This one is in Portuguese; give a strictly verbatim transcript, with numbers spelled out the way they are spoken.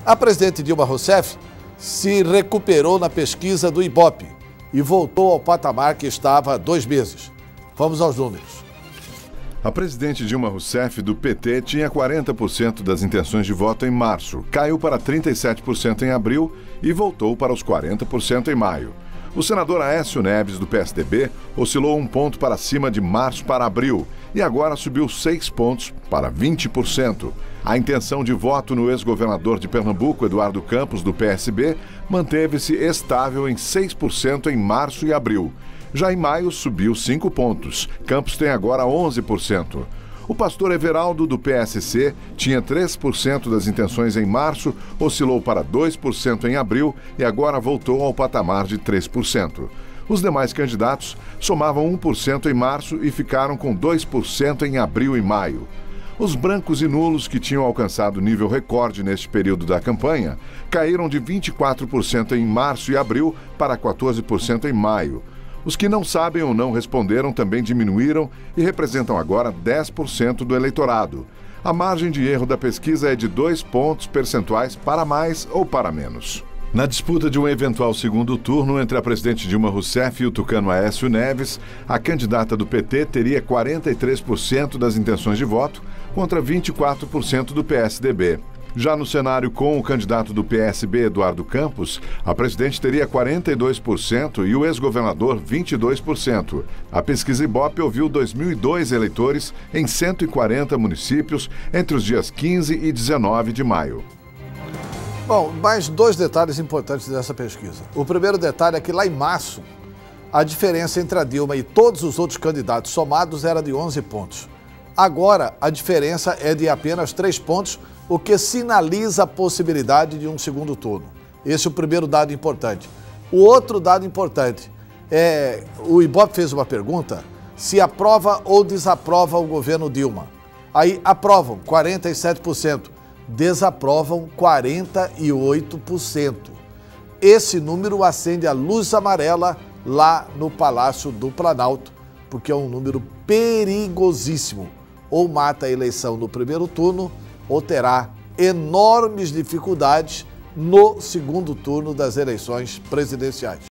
A presidente Dilma Rousseff se recuperou na pesquisa do Ibope e voltou ao patamar que estava há dois meses. Vamos aos números. A presidente Dilma Rousseff, do P T, tinha quarenta por cento das intenções de voto em março, caiu para trinta e sete por cento em abril e voltou para os quarenta por cento em maio. O senador Aécio Neves, do P S D B, oscilou um ponto para cima de março para abril e agora subiu seis pontos para vinte por cento. A intenção de voto no ex-governador de Pernambuco, Eduardo Campos, do P S B, manteve-se estável em seis por cento em março e abril. Já em maio, subiu cinco pontos. Campos tem agora onze por cento. O pastor Everaldo, do P S C, tinha três por cento das intenções em março, oscilou para dois por cento em abril e agora voltou ao patamar de três por cento. Os demais candidatos somavam um por cento em março e ficaram com dois por cento em abril e maio. Os brancos e nulos, que tinham alcançado nível recorde neste período da campanha, caíram de vinte e quatro por cento em março e abril para quatorze por cento em maio. Os que não sabem ou não responderam também diminuíram e representam agora dez por cento do eleitorado. A margem de erro da pesquisa é de dois pontos percentuais para mais ou para menos. Na disputa de um eventual segundo turno entre a presidente Dilma Rousseff e o tucano Aécio Neves, a candidata do P T teria quarenta e três por cento das intenções de voto contra vinte e quatro por cento do P S D B. Já no cenário com o candidato do P S B, Eduardo Campos, a presidente teria quarenta e dois por cento e o ex-governador vinte e dois por cento. A pesquisa Ibope ouviu dois mil e dois eleitores em cento e quarenta municípios entre os dias quinze e dezenove de maio. Bom, mais dois detalhes importantes dessa pesquisa. O primeiro detalhe é que lá em março, a diferença entre a Dilma e todos os outros candidatos somados era de onze pontos. Agora, a diferença é de apenas três pontos, o que sinaliza a possibilidade de um segundo turno. Esse é o primeiro dado importante. O outro dado importante é, o Ibope fez uma pergunta, se aprova ou desaprova o governo Dilma. Aí aprovam, quarenta e sete por cento, desaprovam, quarenta e oito por cento. Esse número acende a luz amarela lá no Palácio do Planalto, porque é um número perigosíssimo. Ou mata a eleição no primeiro turno, ou terá enormes dificuldades no segundo turno das eleições presidenciais.